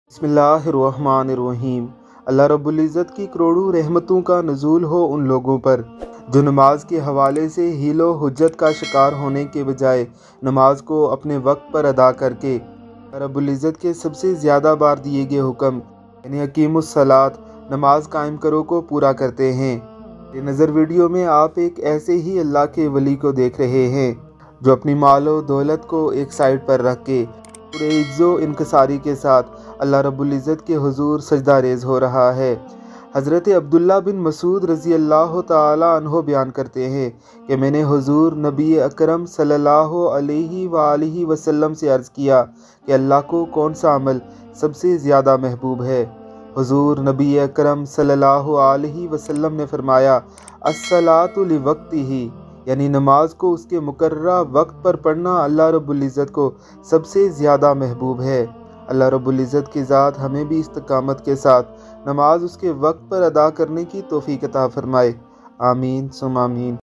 बिस्मिल्लाहिर्रहमानिर्रहीम। अल्लाह रब्बुल इज़्ज़त की करोड़ों रहमतों का नुज़ूल हो उन लोगों पर जो नमाज के हवाले से हीलो हुज्जत का शिकार होने के बजाय नमाज को अपने वक्त पर अदा करके रब्बुल इज़्ज़त के सबसे ज़्यादा बार दिए गए हुक्म यानी अकीमुस सलात नमाज कायम करो को पूरा करते हैं। ये नज़र वीडियो में आप एक ऐसे ही अल्लाह के वली को देख रहे हैं जो अपनी मालो दौलत को एक साइड पर रख के पूरे इज्जो इनकसारी के साथ अल्लाह रब्बुल इज़्ज़त के हुजूर सजदा रेज़ हो रहा है। हज़रत अब्दुल्ला बिन मसूद रज़ी अल्लाह ताला अन्हो बयान करते हैं कि मैंने हुजूर नबी अकरम सल्लल्लाहु अलैहि वसल्लम से अर्ज़ किया कि अल्लाह को कौन सा अमल सबसे ज़्यादा महबूब है। हुजूर नबी अकरम सल्लल्लाहु अलैहि वसल्लम ने फरमाया, अस्सलातु लिवक्तिही, यानी नमाज को उसके मुकर्ररा वक्त पर पढ़ना अल्लाह रब्बुल इज़्ज़त को सबसे ज़्यादा महबूब है। अल्लाह रब्बुल इज़्ज़त की ज़ात हमें भी इस्तकामत के साथ नमाज उसके वक्त पर अदा करने की तौफीक अता फरमाए। आमीन सुम आमीन।